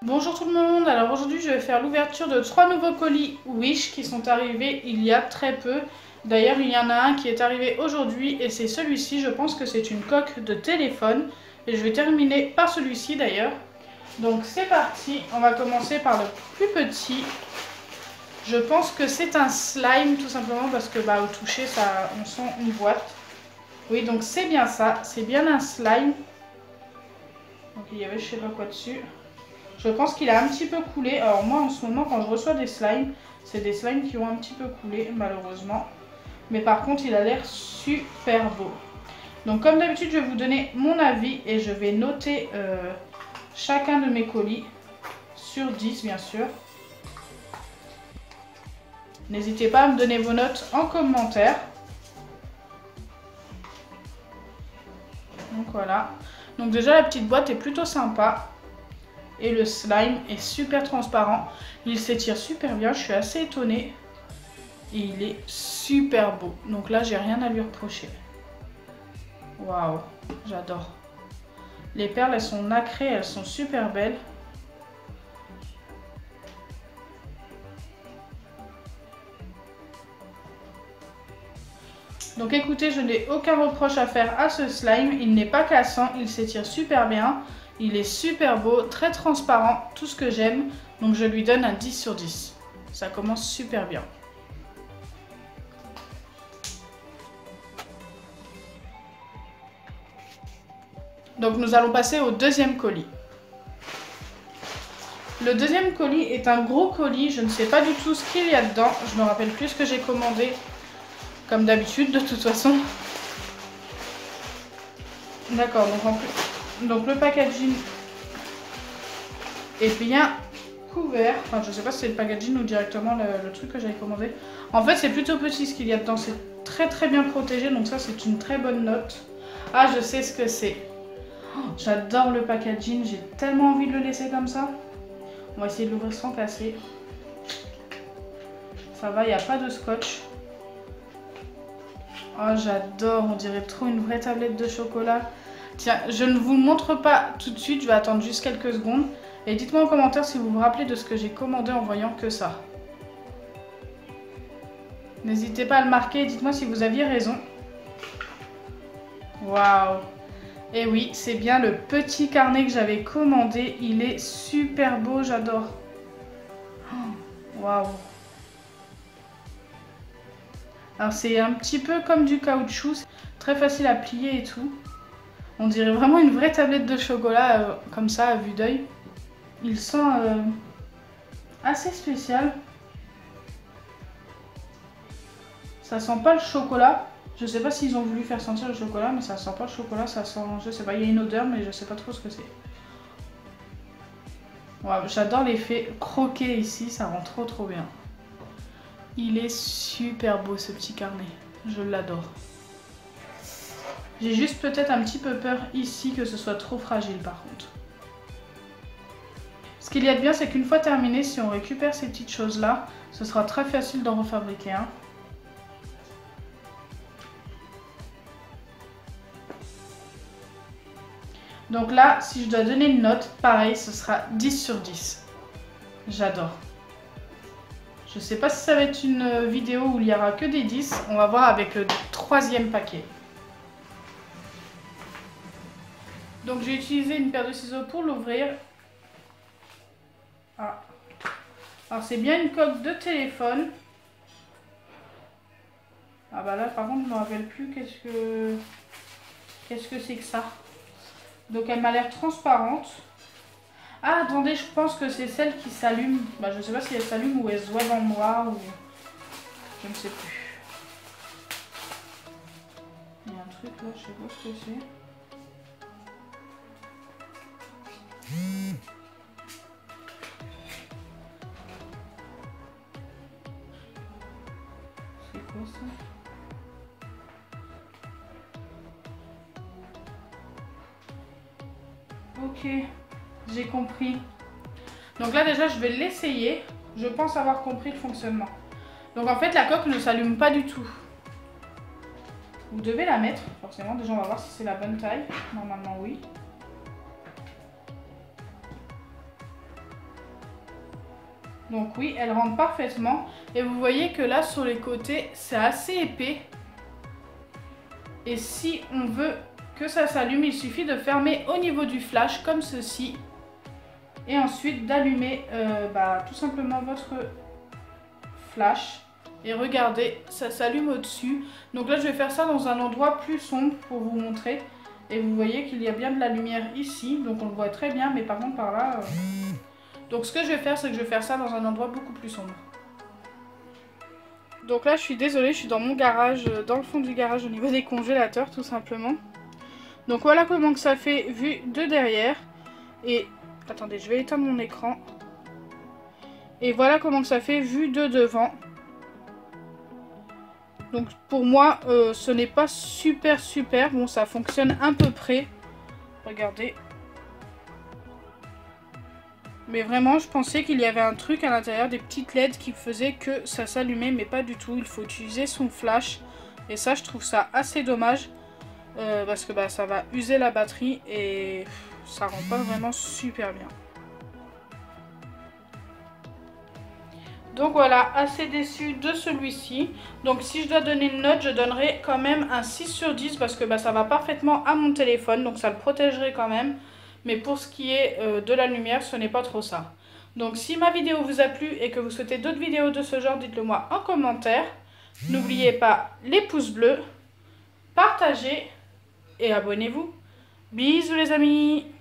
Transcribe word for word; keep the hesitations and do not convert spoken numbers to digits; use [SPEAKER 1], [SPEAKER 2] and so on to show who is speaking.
[SPEAKER 1] Bonjour tout le monde, alors aujourd'hui je vais faire l'ouverture de trois nouveaux colis Wish qui sont arrivés il y a très peu. D'ailleurs il y en a un qui est arrivé aujourd'hui et c'est celui-ci, je pense que c'est une coque de téléphone. Et je vais terminer par celui-ci d'ailleurs. Donc c'est parti, on va commencer par le plus petit. Je pense que c'est un slime tout simplement parce que bah, au toucher ça, on sent une boîte. Oui donc c'est bien ça, c'est bien un slime. Donc il y avait je sais pas quoi dessus. Je pense qu'il a un petit peu coulé. Alors moi en ce moment quand je reçois des slimes, c'est des slimes qui ont un petit peu coulé malheureusement. Mais par contre il a l'air super beau. Donc comme d'habitude je vais vous donner mon avis et je vais noter euh, chacun de mes colis sur dix bien sûr. N'hésitez pas à me donner vos notes en commentaire. Donc voilà. Donc déjà la petite boîte est plutôt sympa. Et le slime est super transparent. Il s'étire super bien, je suis assez étonnée. Et il est super beau. Donc là, j'ai rien à lui reprocher. Waouh, j'adore. Les perles, elles sont nacrées, elles sont super belles. Donc écoutez, je n'ai aucun reproche à faire à ce slime. Il n'est pas cassant, il s'étire super bien. Il est super beau, très transparent, tout ce que j'aime. Donc je lui donne un dix sur dix. Ça commence super bien. Donc nous allons passer au deuxième colis. Le deuxième colis est un gros colis. Je ne sais pas du tout ce qu'il y a dedans. Je me rappelle plus ce que j'ai commandé. Comme d'habitude de toute façon. D'accord, donc en plus... Donc le packaging est bien couvert. Enfin, je sais pas si c'est le packaging ou directement le, le truc que j'avais commandé. En fait, c'est plutôt petit ce qu'il y a dedans. C'est très très bien protégé. Donc ça, c'est une très bonne note. Ah, je sais ce que c'est. Oh, j'adore le packaging. J'ai tellement envie de le laisser comme ça. On va essayer de l'ouvrir sans casser. Ça va, il n'y a pas de scotch. Oh, j'adore. On dirait trop une vraie tablette de chocolat. Tiens, je ne vous montre pas tout de suite, je vais attendre juste quelques secondes. Et dites-moi en commentaire si vous vous rappelez de ce que j'ai commandé en voyant que ça. N'hésitez pas à le marquer, dites-moi si vous aviez raison. Waouh! Et oui, c'est bien le petit carnet que j'avais commandé. Il est super beau, j'adore. Waouh! Alors c'est un petit peu comme du caoutchouc, très facile à plier et tout. On dirait vraiment une vraie tablette de chocolat, euh, comme ça, à vue d'œil. Il sent euh, assez spécial. Ça sent pas le chocolat. Je sais pas s'ils ont voulu faire sentir le chocolat, mais ça sent pas le chocolat, ça sent... Je sais pas, il y a une odeur, mais je sais pas trop ce que c'est. Wow, j'adore l'effet croqué ici, ça rend trop trop bien. Il est super beau ce petit carnet, je l'adore. J'ai juste peut-être un petit peu peur ici que ce soit trop fragile par contre. Ce qu'il y a de bien, c'est qu'une fois terminé, si on récupère ces petites choses-là, ce sera très facile d'en refabriquer un. Donc là, si je dois donner une note, pareil, ce sera dix sur dix. J'adore. Je ne sais pas si ça va être une vidéo où il n'y aura que des dix. On va voir avec le troisième paquet. Donc j'ai utilisé une paire de ciseaux pour l'ouvrir. Ah. Alors c'est bien une coque de téléphone. Ah bah là par contre je ne me rappelle plus qu'est-ce que qu'est-ce que c'est que ça. Donc elle m'a l'air transparente. Ah attendez, je pense que c'est celle qui s'allume. Bah je sais pas si elle s'allume ou elle se voit dans le noir ou... Je ne sais plus. Il y a un truc là, je sais pas ce que c'est. C'est quoi ça? Ok, j'ai compris. Donc là déjà je vais l'essayer. Je pense avoir compris le fonctionnement. Donc en fait la coque ne s'allume pas du tout. Vous devez la mettre, forcément. Déjà on va voir si c'est la bonne taille. Normalement oui. Donc oui, elle rentre parfaitement. Et vous voyez que là, sur les côtés, c'est assez épais. Et si on veut que ça s'allume, il suffit de fermer au niveau du flash, comme ceci. Et ensuite d'allumer euh, bah, tout simplement votre flash. Et regardez, ça s'allume au-dessus. Donc là, je vais faire ça dans un endroit plus sombre pour vous montrer. Et vous voyez qu'il y a bien de la lumière ici. Donc on le voit très bien, mais par contre par là... Euh... Donc ce que je vais faire, c'est que je vais faire ça dans un endroit beaucoup plus sombre. Donc là, je suis désolée, je suis dans mon garage, dans le fond du garage au niveau des congélateurs, tout simplement. Donc voilà comment que ça fait vu de derrière. Et attendez, je vais éteindre mon écran. Et voilà comment que ça fait vu de devant. Donc pour moi, euh, ce n'est pas super super. Bon, ça fonctionne à peu près. Regardez. Mais vraiment, je pensais qu'il y avait un truc à l'intérieur, des petites L E D qui faisaient que ça s'allumait, mais pas du tout. Il faut utiliser son flash. Et ça, je trouve ça assez dommage. Euh, parce que bah, ça va user la batterie et ça rend pas vraiment super bien. Donc voilà, assez déçu de celui-ci. Donc si je dois donner une note, je donnerai quand même un six sur dix parce que bah, ça va parfaitement à mon téléphone. Donc ça le protégerait quand même. Mais pour ce qui est euh, de la lumière, ce n'est pas trop ça. Donc si ma vidéo vous a plu et que vous souhaitez d'autres vidéos de ce genre, dites-le moi en commentaire. N'oubliez pas les pouces bleus, partagez et abonnez-vous. Bisous les amis!